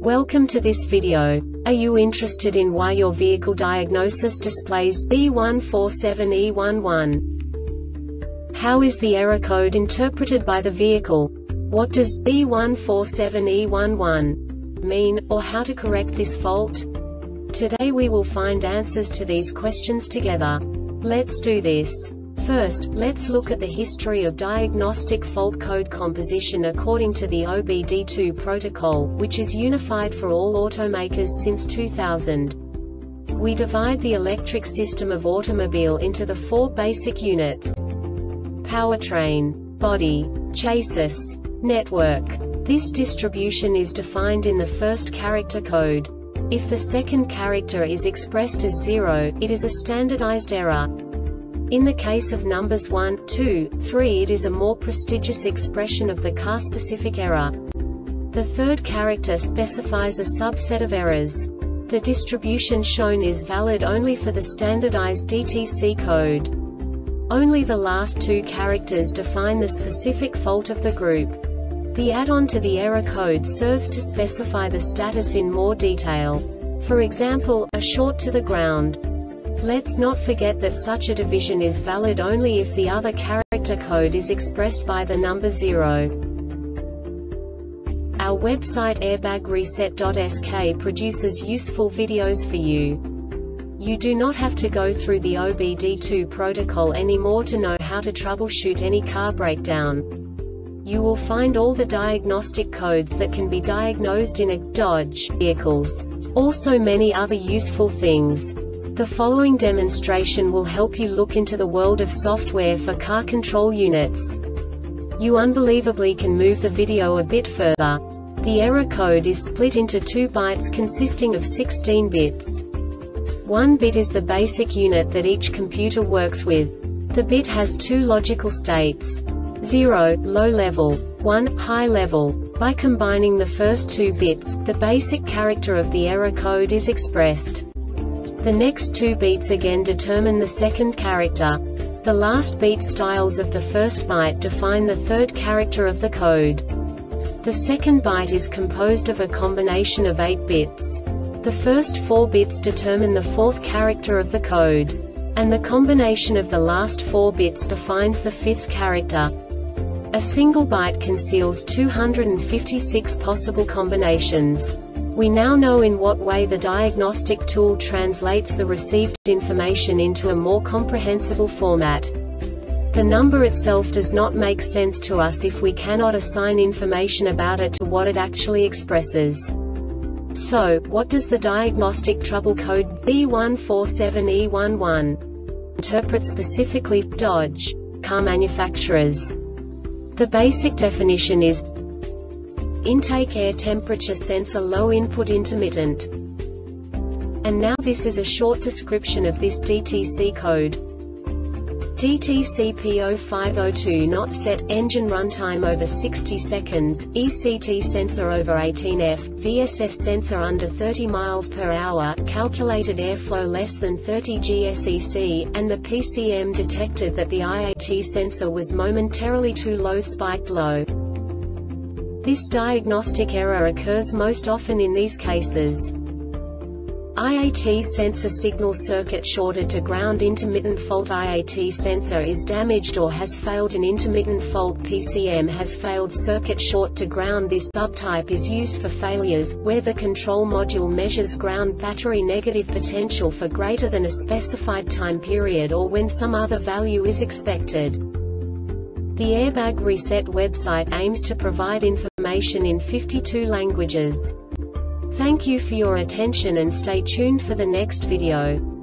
Welcome to this video. Are you interested in why your vehicle diagnosis displays B147E11? How is the error code interpreted by the vehicle? What does B147E11 mean, or how to correct this fault? Today we will find answers to these questions together. Let's do this. First, let's look at the history of diagnostic fault code composition according to the OBD2 protocol, which is unified for all automakers since 2000. We divide the electric system of automobile into the four basic units: powertrain, body, chassis, network. This distribution is defined in the first character code. If the second character is expressed as 0, it is a standardized error. In the case of numbers 1, 2, 3, it is a more prestigious expression of the car-specific error. The third character specifies a subset of errors. The distribution shown is valid only for the standardized DTC code. Only the last two characters define the specific fault of the group. The add-on to the error code serves to specify the status in more detail. For example, a short to the ground. Let's not forget that such a division is valid only if the other character code is expressed by the number 0. Our website airbagreset.sk produces useful videos for you. You do not have to go through the OBD2 protocol anymore to know how to troubleshoot any car breakdown. You will find all the diagnostic codes that can be diagnosed in a Dodge vehicles. Also many other useful things. The following demonstration will help you look into the world of software for car control units. You unbelievably can move the video a bit further. The error code is split into 2 bytes consisting of 16 bits. 1 bit is the basic unit that each computer works with. The bit has 2 logical states: 0, low level, 1, high level. By combining the first 2 bits, the basic character of the error code is expressed. The next 2 beats again determine the second character. The last beat styles of the first byte define the third character of the code. The second byte is composed of a combination of 8 bits. The first 4 bits determine the fourth character of the code. And the combination of the last 4 bits defines the fifth character. A single byte conceals 256 possible combinations. We now know in what way the diagnostic tool translates the received information into a more comprehensible format. The number itself does not make sense to us if we cannot assign information about it to what it actually expresses. So, what does the diagnostic trouble code B147E11 interpret specifically for Dodge car manufacturers? The basic definition is intake air temperature sensor low input intermittent. And now this is a short description of this DTC code. DTC P0502 not set, engine runtime over 60 seconds, ECT sensor over 18F, VSS sensor under 30 miles per hour, calculated airflow less than 30 GSEC, and the PCM detected that the IAT sensor was momentarily too low, spiked low. This diagnostic error occurs most often in these cases: IAT sensor signal circuit shorted to ground, intermittent fault, IAT sensor is damaged or has failed, an intermittent fault, PCM has failed, circuit short to ground. This subtype is used for failures where the control module measures ground battery negative potential for greater than a specified time period, or when some other value is expected. The Airbag Reset website aims to provide information in 52 languages. Thank you for your attention and stay tuned for the next video.